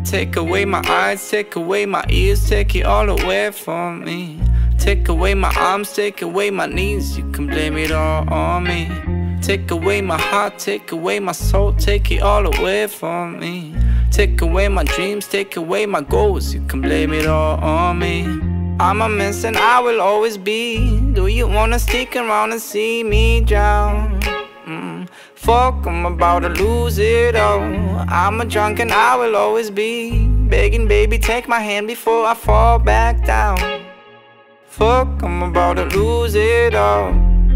Take away my eyes, take away my ears, take it all away from me. Take away my arms, take away my knees, you can blame it all on me. Take away my heart, take away my soul, take it all away from me. Take away my dreams, take away my goals, you can blame it all on me. I'm a mess and I will always be. Do you wanna stick around and see me drown? Fuck, I'm about to lose it all. I'm a drunk and I will always be begging, baby, take my hand before I fall back down. Fuck, I'm about to lose it all.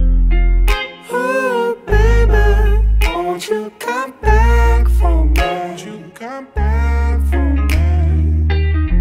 Oh, baby, won't you come back for me? Won't you come back for me?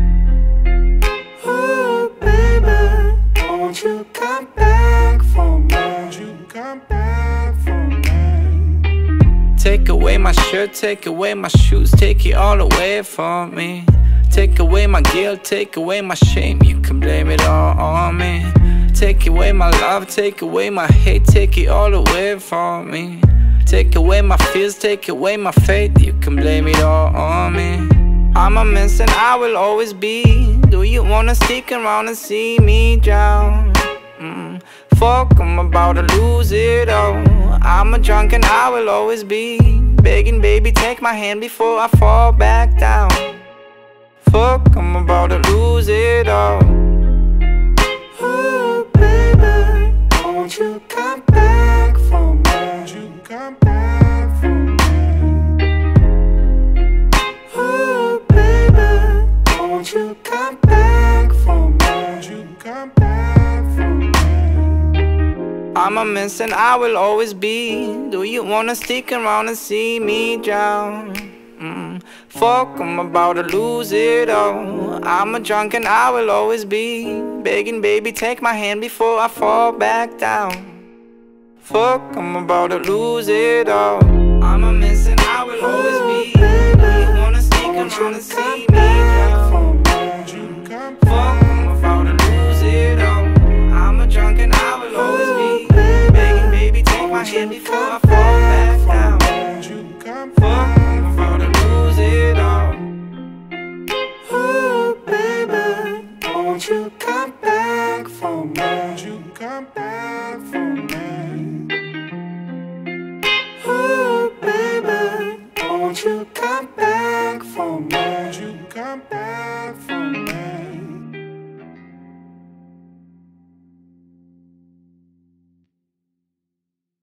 Oh, baby, won't you come back for me? Won't you come back for me? Take away my shirt, take away my shoes, take it all away from me. Take away my guilt, take away my shame, you can blame it all on me. Take away my love, take away my hate, take it all away from me. Take away my fears, take away my faith, you can blame it all on me. I'm a mess and I will always be. Do you wanna stick around and see me drown? Fuck, I'm about to lose it all. I'm a drunk and I will always be begging, baby, take my hand before I fall back down. Fuck, I'm about to lose it all. Oh, baby, won't you come back for me? Won't you come back for me? Oh, baby, won't you come back for me? Won't you come back for me? I'm a mess and I will always be. Do you wanna stick around and see me drown? Fuck, I'm about to lose it all. I'm a drunk and I will always be begging, baby, take my hand before I fall back down. Fuck, I'm about to lose it all. I'm a mess and I will always be. Do you wanna stick around and see me drown? Fuck, I'm about to lose it all. I'm a drunk and I will always be begging, baby, take my hand before I fall back down. Fuck, I'm about to lose it all. Oh, baby, won't you come back for me? Won't you come back for me? Oh, baby, won't you come back for me?